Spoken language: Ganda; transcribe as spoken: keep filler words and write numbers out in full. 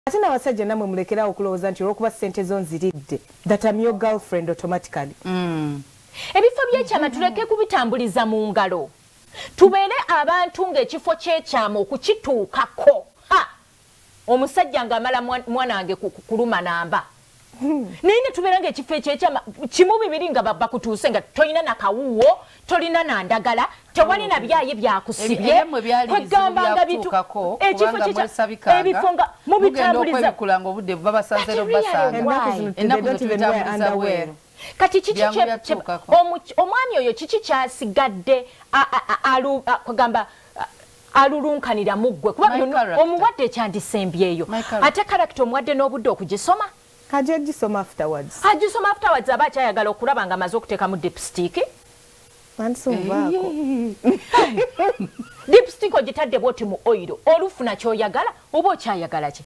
ate n'abasajja namwe mulekera okulowooza nti olwokuba ssente zo nziridde that I'm your girlfriend automatically. Mm. Ebifo by'ekyama tuleke kubitambuliza mu ngalo. Tubeere abantu ng'ekifo ky'ekyama okukituukako. Ha! Omusajja ng'amala mwana wange kuluma namba. Naye ne tubeera ng'ekifo eky'ekyama kimu bibiri nga babba kutuuse nga tolina na kawuwo, tolina na ndagala, tewali na byayi byakusibye. Kwegamba nga bitu ekifo ky'ekyama ebifo nga mubitambuliza kulanga obudde babasanzero basanga. Ennaku tubitambuliza bweru. Kati kiki omwami oyo kiki kyasigadde kwegamba alulunkanira muggwe kuba omuwadde ekyandisembyeyo ate karakita omuwadde n'obudde okugisoma kaje gisoma afterwards agisoma afterwards aba akyayagala okulaba nga amaze okuteekamu dipstick ansumvaako dipstick ogitadde bwoti mu oiro olufuna kyoyagala oba okyayagala ki